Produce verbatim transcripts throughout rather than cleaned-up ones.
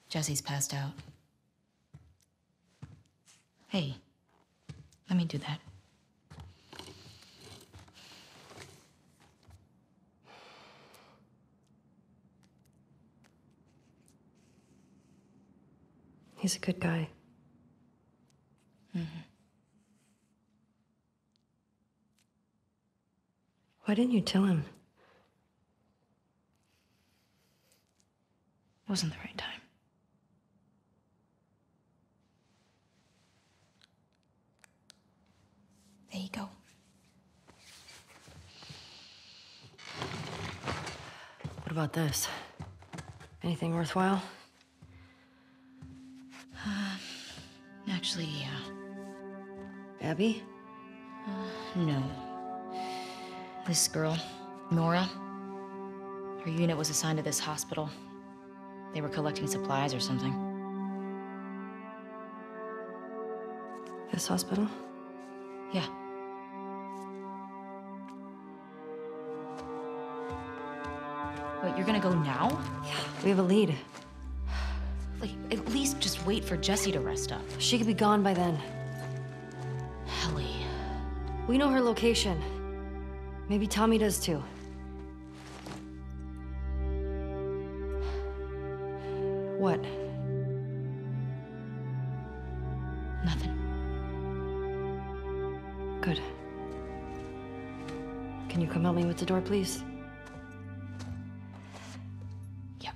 Jesse's passed out. Hey, let me do that. He's a good guy. Mm-hmm. Why didn't you tell him? It wasn't the right time. There you go. What about this? Anything worthwhile? Uh, actually, yeah. Abby? Uh, no. This girl, Nora, her unit was assigned to this hospital. They were collecting supplies or something. This hospital? Yeah. Wait, you're gonna go now? Yeah, we have a lead. Like, at least just wait for Jessie to rest up. She could be gone by then. Ellie. We know her location. Maybe Tommy does too. What? Nothing. Good. Can you come help me with the door, please? Yep.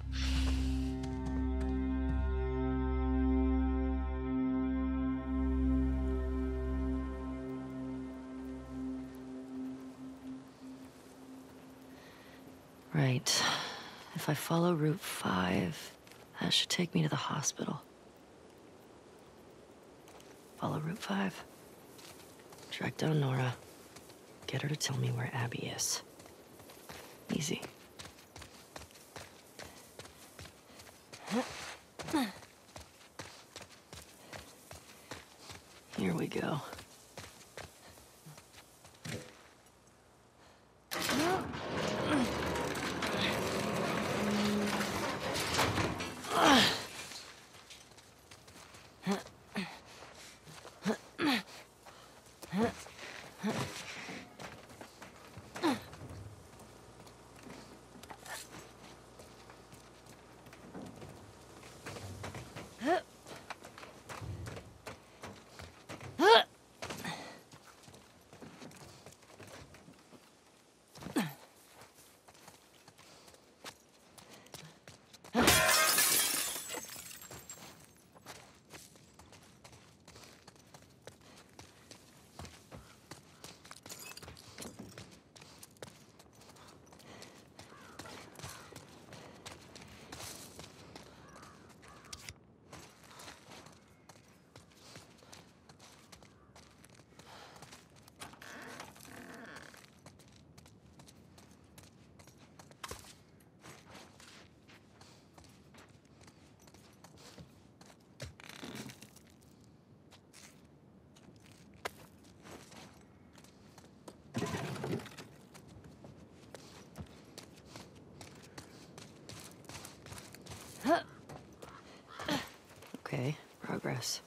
Right. If I follow Route five, that should take me to the hospital. Follow Route five. Track down Nora. Get her to tell me where Abby is. Easy. Here we go. Okay, progress.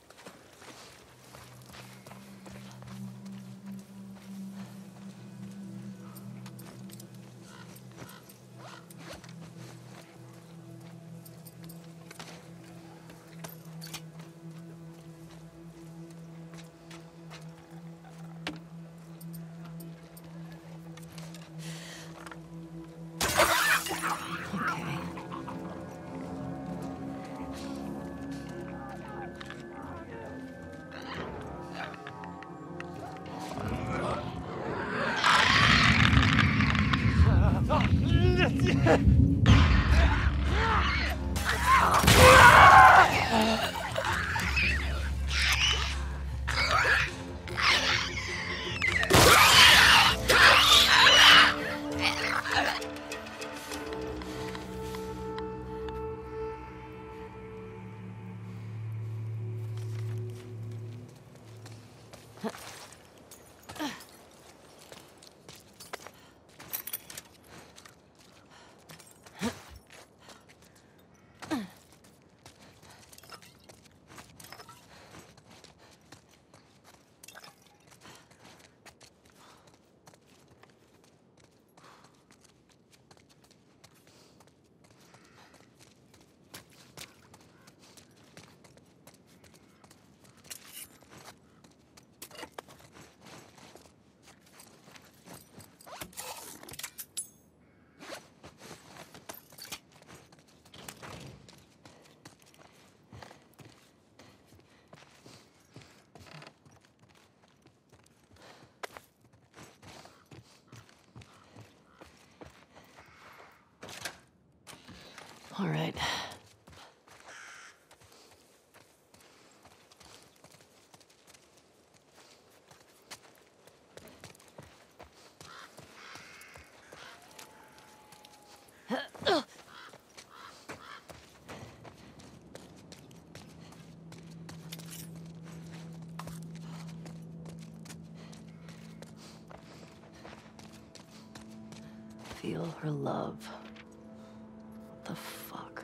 Okay. All right. Feel her love. What the fuck?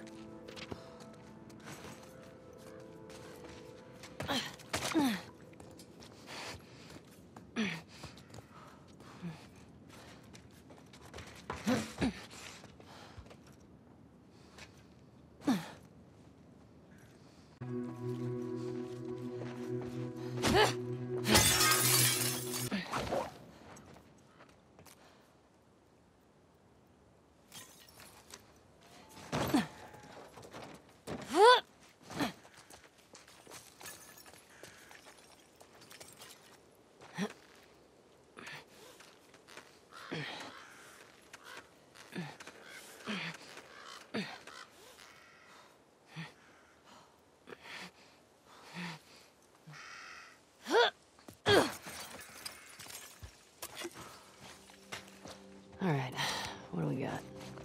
All right, what do we got?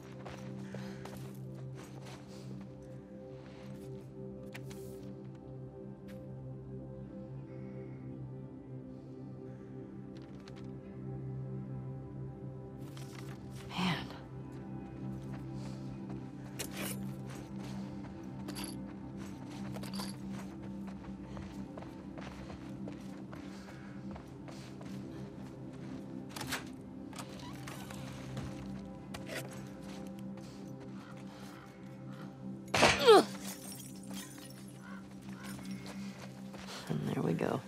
Man. And there we go.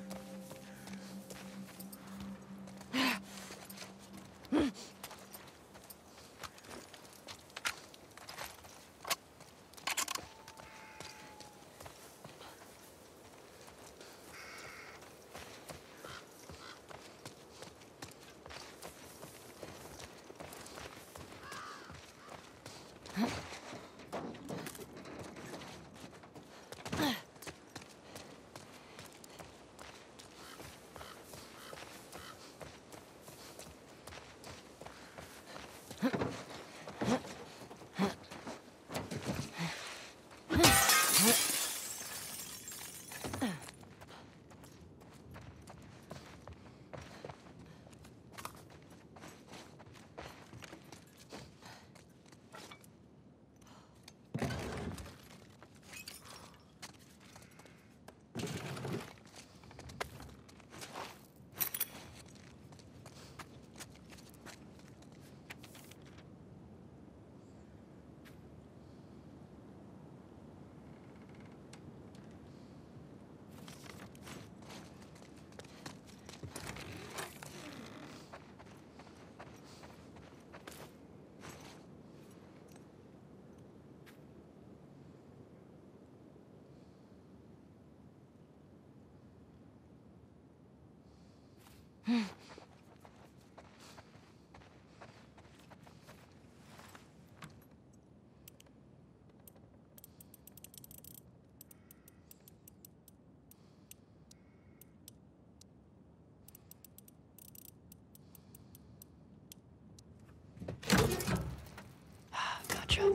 Gotcha.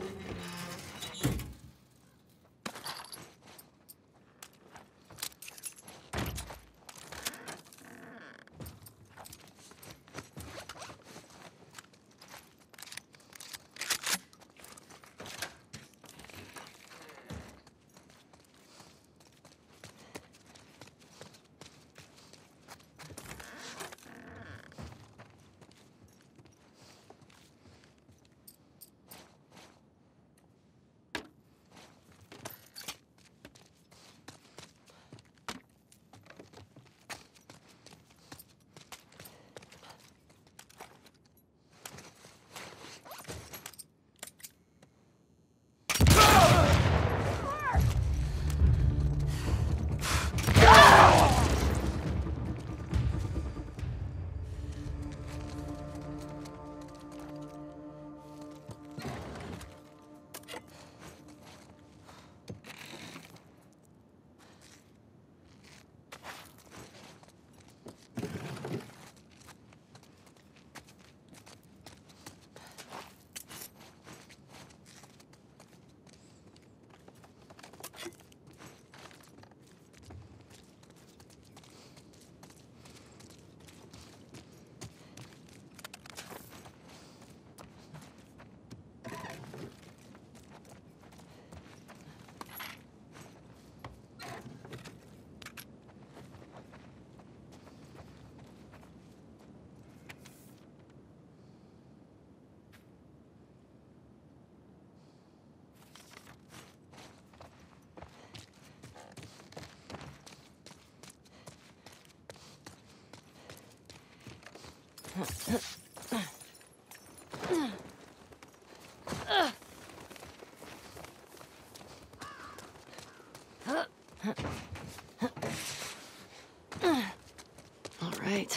All right.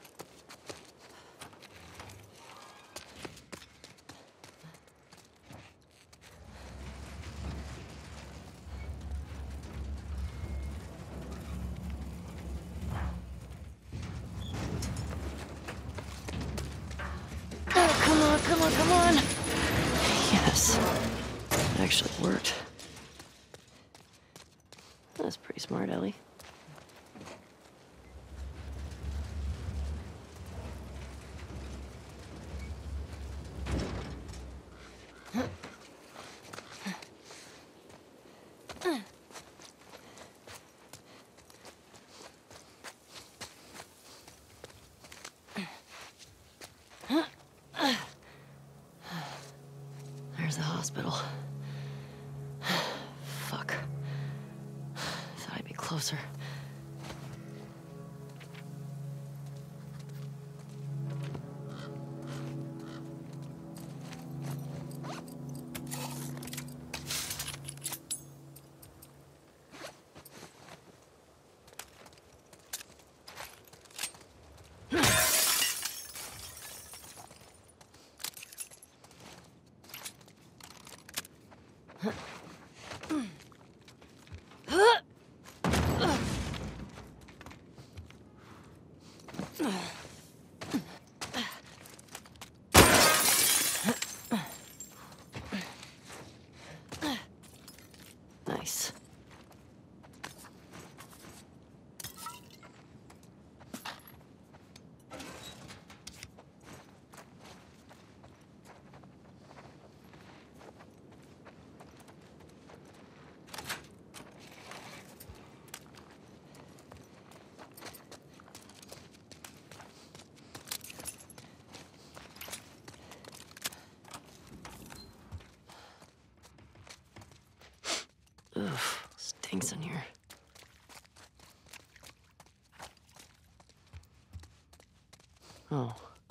Oh, come on, come on, come on. Yes. It actually worked. That's pretty smart, Ellie. There's the hospital. Fuck. Thought I'd be closer. Nice. Oof, stinks in here. Oh.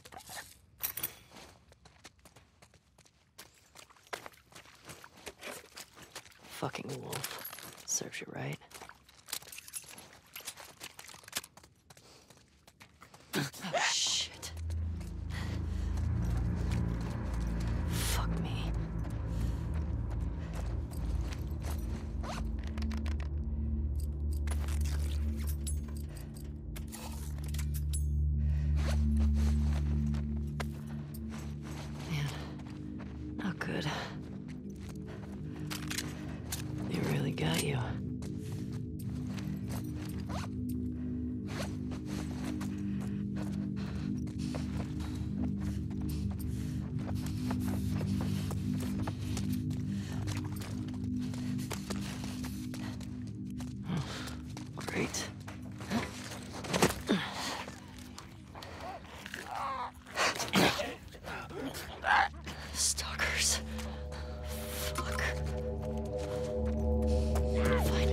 Fucking wolf. Serves you right. Oh, shit. Fuck me. Not good. They really got you. Great. Stalkers. Fuck. Fine.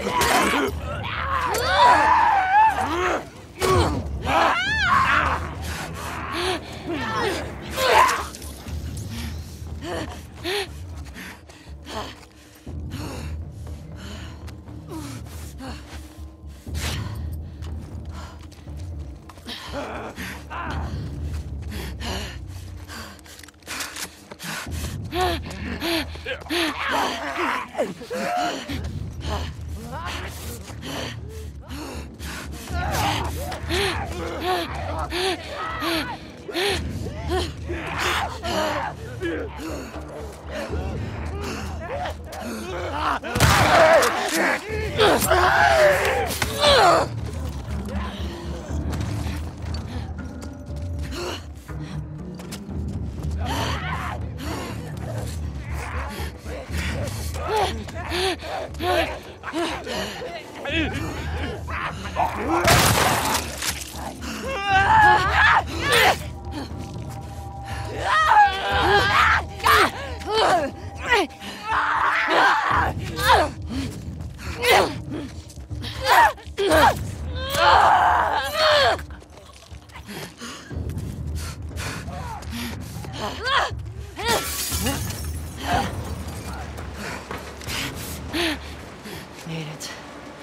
Made it.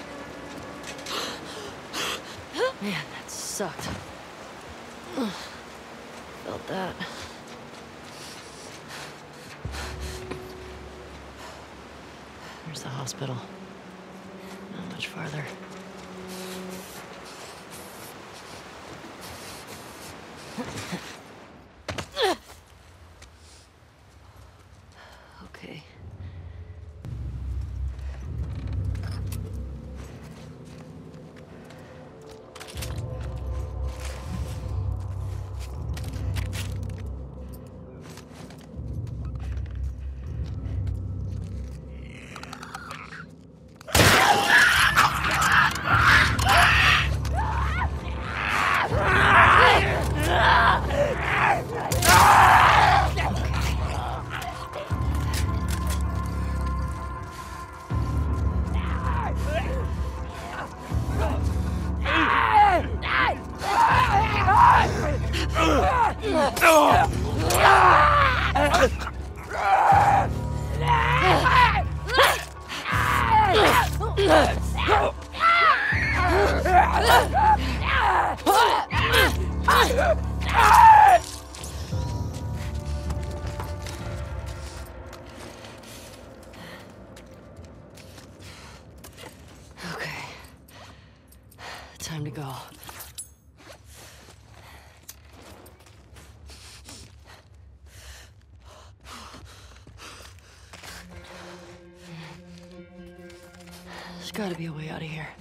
Man, that sucked. Felt that. Where's the hospital? Not much farther. Okay. Okay. Time to go. There's gotta be a way out of here.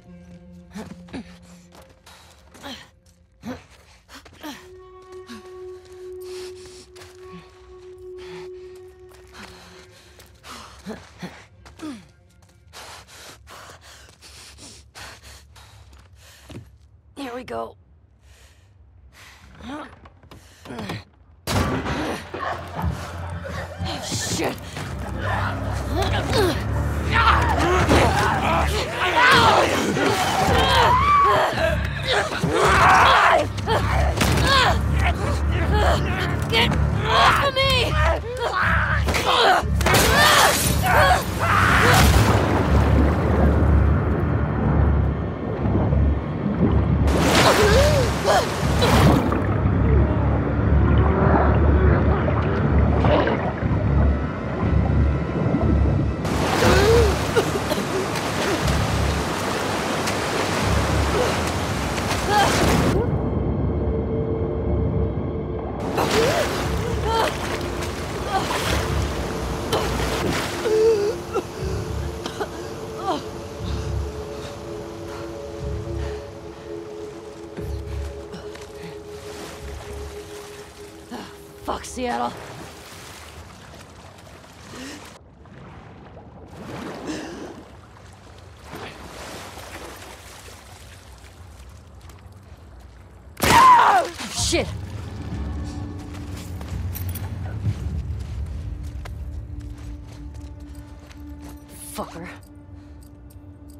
Here we go. Shit. Get off of me! Fuck, Seattle. Shit. Fucker.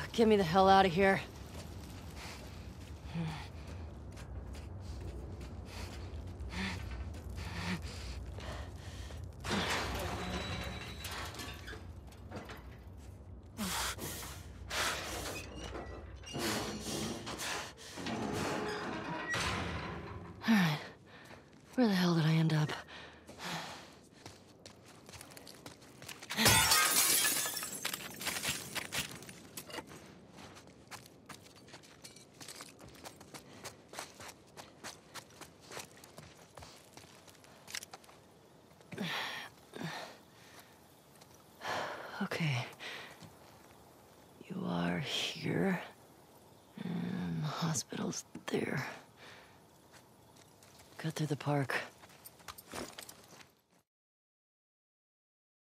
Get me the hell out of here. All right. Where the hell did I end up? Okay. You are here, and the hospital's there. Cut through the park.